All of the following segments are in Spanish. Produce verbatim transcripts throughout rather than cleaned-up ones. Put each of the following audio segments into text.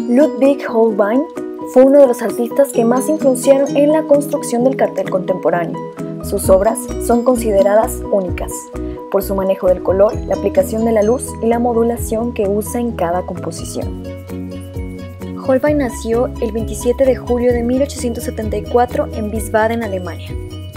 Ludwig Holbein fue uno de los artistas que más influenciaron en la construcción del cartel contemporáneo. Sus obras son consideradas únicas por su manejo del color, la aplicación de la luz y la modulación que usa en cada composición. Holbein nació el veintisiete de julio de mil ochocientos setenta y cuatro en Wiesbaden, Alemania.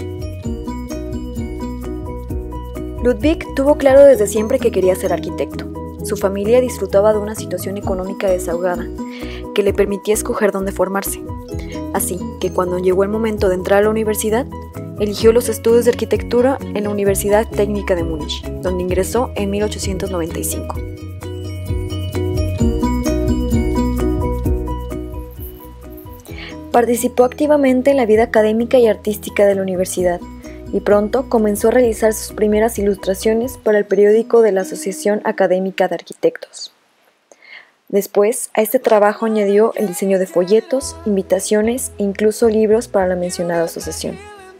Ludwig tuvo claro desde siempre que quería ser arquitecto. Su familia disfrutaba de una situación económica desahogada, que le permitía escoger dónde formarse. Así que cuando llegó el momento de entrar a la universidad, eligió los estudios de arquitectura en la Universidad Técnica de Múnich, donde ingresó en mil ochocientos noventa y cinco. Participó activamente en la vida académica y artística de la universidad, y pronto comenzó a realizar sus primeras ilustraciones para el periódico de la Asociación Académica de Arquitectos. Después, a este trabajo añadió el diseño de folletos, invitaciones e incluso libros para la mencionada asociación.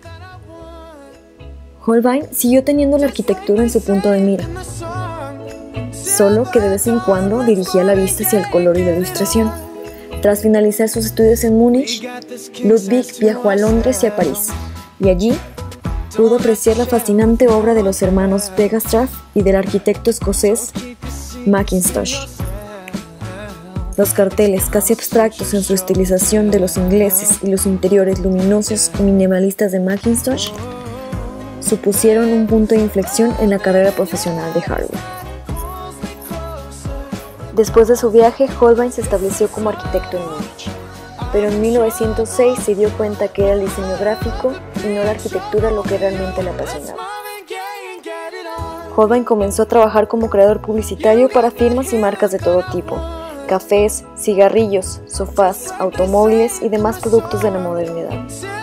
Holbein siguió teniendo la arquitectura en su punto de mira, solo que de vez en cuando dirigía la vista hacia el color y la ilustración. Tras finalizar sus estudios en Múnich, Ludwig viajó a Londres y a París, y allí pudo apreciar la fascinante obra de los hermanos Weierstrass y del arquitecto escocés Mackintosh. Los carteles casi abstractos en su estilización de los ingleses y los interiores luminosos y minimalistas de Mackintosh supusieron un punto de inflexión en la carrera profesional de Harvey. Después de su viaje, Holbein se estableció como arquitecto en Múnich, pero en mil novecientos seis se dio cuenta que era el diseño gráfico y no la arquitectura lo que realmente le apasionaba. Holbein comenzó a trabajar como creador publicitario para firmas y marcas de todo tipo: cafés, cigarrillos, sofás, automóviles y demás productos de la modernidad.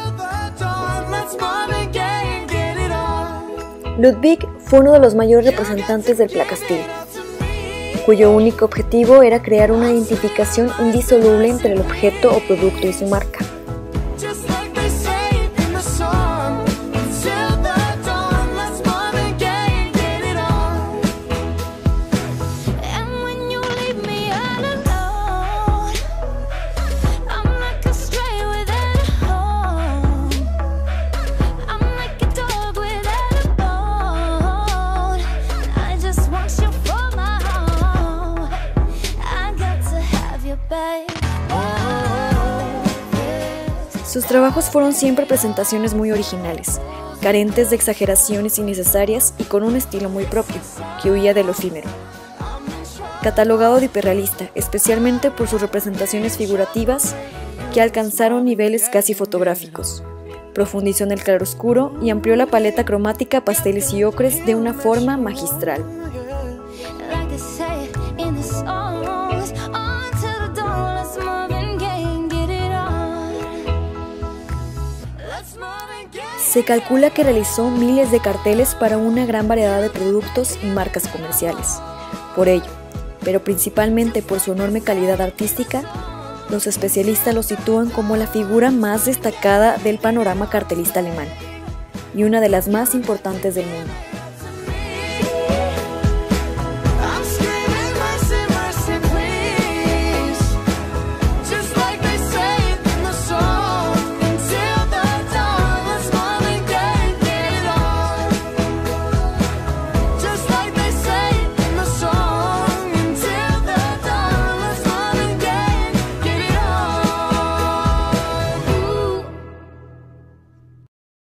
Ludwig fue uno de los mayores representantes del Placastil, cuyo único objetivo era crear una identificación indisoluble entre el objeto o producto y su marca. Sus trabajos fueron siempre presentaciones muy originales, carentes de exageraciones innecesarias y con un estilo muy propio, que huía de lo efímero. Catalogado de hiperrealista, especialmente por sus representaciones figurativas que alcanzaron niveles casi fotográficos, profundizó en el claroscuro y amplió la paleta cromática a pasteles y ocres de una forma magistral. Se calcula que realizó miles de carteles para una gran variedad de productos y marcas comerciales. Por ello, pero principalmente por su enorme calidad artística, los especialistas lo sitúan como la figura más destacada del panorama cartelista alemán y una de las más importantes del mundo.